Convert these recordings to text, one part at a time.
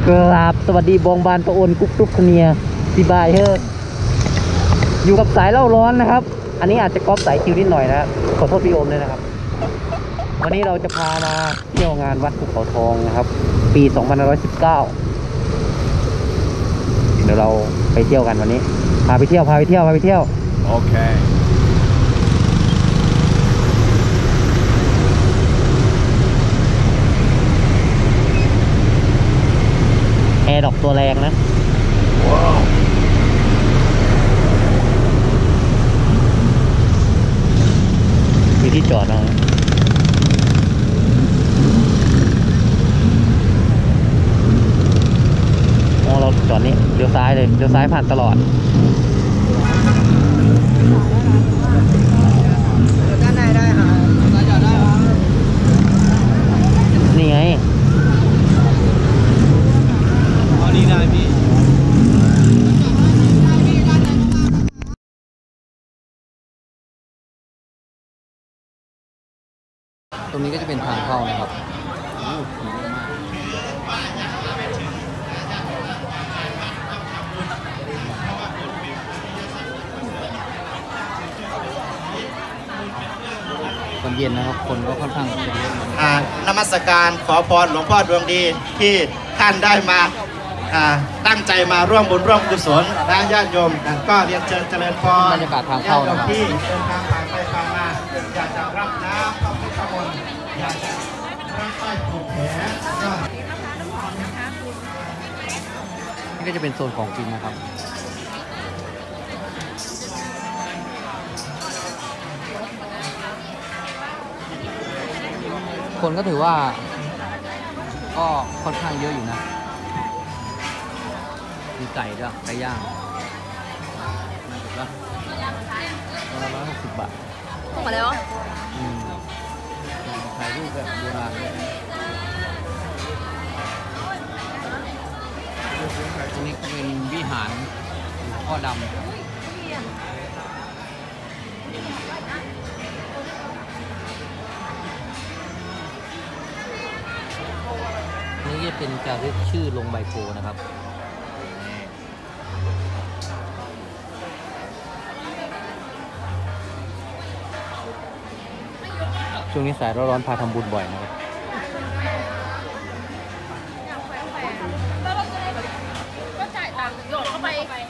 กราบสวัสดีบองบานประโอนกุ๊กตุ๊กเนียสีบายเฮ้อยู่กับสายเล่าร้อนนะครับอันนี้อาจจะก๊อปสายคิวนิดหน่อยนะขอโทษพี่โอมด้วยนะครับวันนี้เราจะพามาเที่ยวงานวัดภูเขาทองนะครับปี2519เดี๋ยวเราไปเที่ยวกันวันนี้พาไปเที่ยวโอเคแอร์ดอกตัวแรงนะว้าวมีที่จอดนะเราจอดนี่เลี้ยวซ้ายเลยเลี้ยวซ้ายผ่านตลอดด้านในได้ค่ะจอดได้ครับนี่ไงนี่ได้พี่ตรงนี้ก็จะเป็นทางเข้านะครับตอนเย็นนะครับคนก็ค่อนข้างเยอะนมัสการขอพรหลวงพ่อดวงดีที่ท่านได้มาตั้งใจมาร่วมบุญร่วมกุศลและญาติโยมก็เรียนเชิญเจริญพรบรรยากาศทางเข้านะครับที่เดินทางผ่านไปผ่านมาอยากจะรับน้ำเข้าพุทธมนต์อยากจะรับป้ายผูกแขนนี่ก็จะเป็นโซนของกินนะครับคนก็ถือว่าก็ค่อนข้างเยอะอยู่นะมีไก่ด้วยไก่ย่างน่าจะละ160 บาทส่งมาแล้วถ่ายรูปแบบโบราณเลยตรงนี้ก็เป็นวิหารพ่อดำนี่จะเป็นจารึกชื่อลงใบโพนะครับช่วงนี้สายร้อนพาทำบุญบ่อยนะครับก็จ่ายตังค์โยนเข้าไป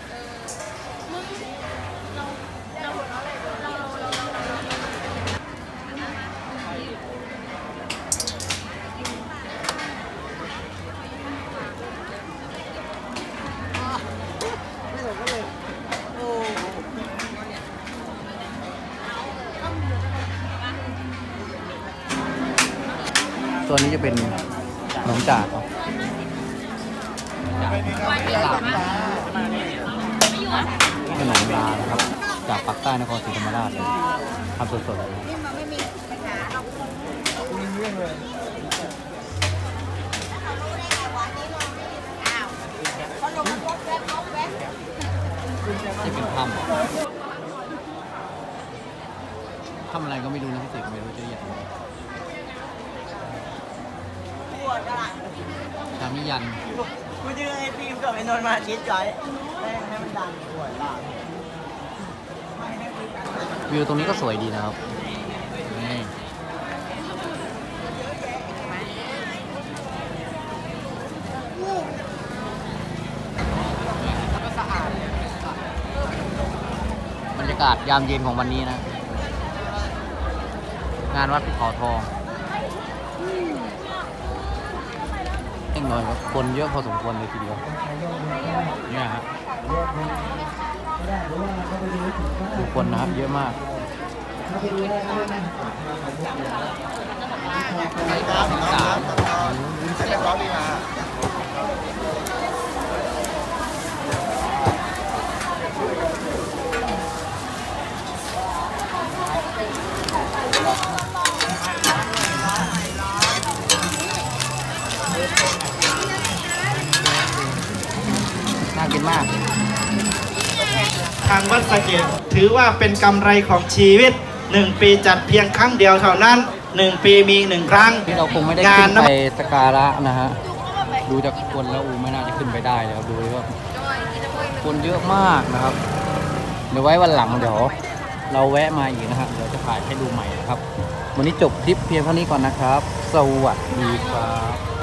ตัวนี้จะเป็นน้องจ่าครับขนมลานะครับจากปากใต้นครศรีธรรมราชเลยทำสดๆเลยนี่เป็นถ้ำอะไรก็ไม่รู้นะพี่เสกไม่รู้จะใหญ่ชามิยันกูจะให้ฟิล์มกับไอ้นนท์มาชิดจอยให้มันดังปวดล่ะวิวตรงนี้ก็สวยดีนะครับนี่บรรยากาศยามเย็นของวันนี้นะงานวัดภูเขาทองหน่อยครับคนเยอะพอสมควรเลยทีเดียวเนี่ยครับทุกคนนะครับเยอะมากน่ากินมากทางวัดสะเกษถือว่าเป็นกำไรของชีวิต1 ปีจัดเพียงครั้งเดียวเท่านั้น1 ปีมี1 ครั้งที่เราคงไม่ได้ขึ้นไปสักการะนะฮะดูจากคนแล้วไม่น่าจะขึ้นไปได้เลยครับดูว่าคนเยอะมากนะครับเดี๋ยวไว้วันหลังเดี๋ยวเราแวะมาอีกนะครับเดี๋ยวจะถ่ายให้ดูใหม่นะครับวันนี้จบคลิปเพียงเท่านี้ก่อนนะครับสวัสดีครับ